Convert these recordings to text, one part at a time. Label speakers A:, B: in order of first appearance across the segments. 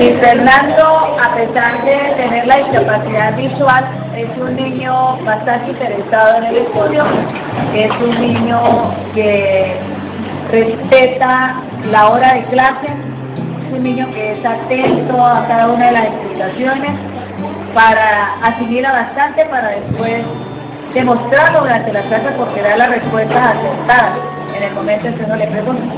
A: Luis Fernando, a pesar de tener la discapacidad visual, es un niño bastante interesado en el estudio, es un niño que respeta la hora de clase, es un niño que es atento a cada una de las explicaciones para asimilar bastante para después demostrarlo durante la clase porque da las respuestas acertadas en el momento en que uno le pregunta.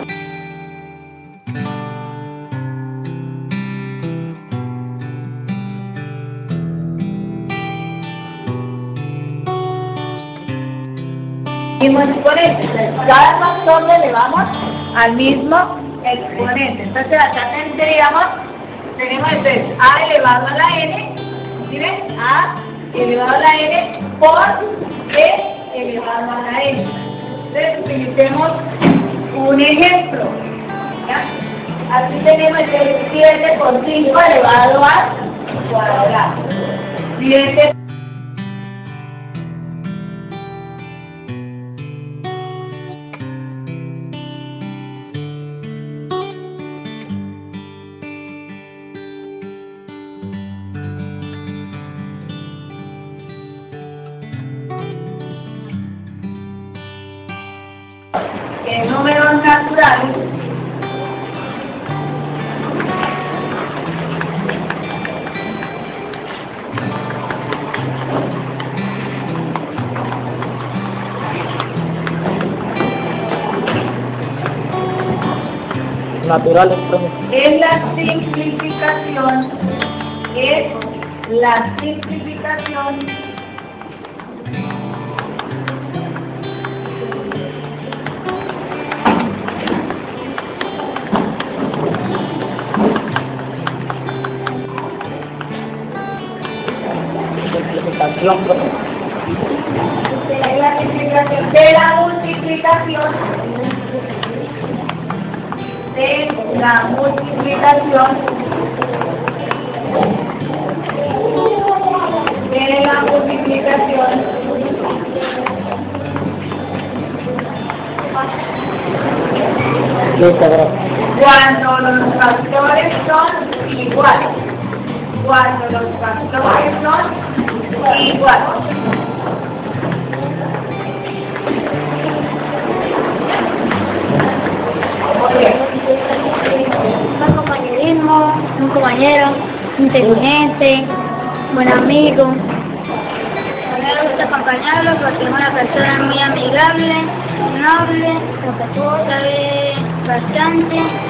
A: Mismo exponente, cada factor le elevamos al mismo exponente. Entonces acá tendríamos, tenemos entonces a elevado a la n, ¿sí ven? A elevado a la n por b elevado a la n. Entonces utilicemos un ejemplo. ¿Ya? Aquí tenemos el 7 por 5 elevado al cuadrado. 7 en números naturales
B: naturales, profe.
A: es la simplificación
B: Simplificación, profe.
A: es la simplificación de la multiplicación
B: Listo, profe.
A: cuando los factores son iguales. Cuando los factores son iguales.
C: Buen compañerismo, un compañero, inteligente, buen amigo. Me gusta acompañarlo porque es una persona muy amigable, noble, respetuosa, sabe bastante.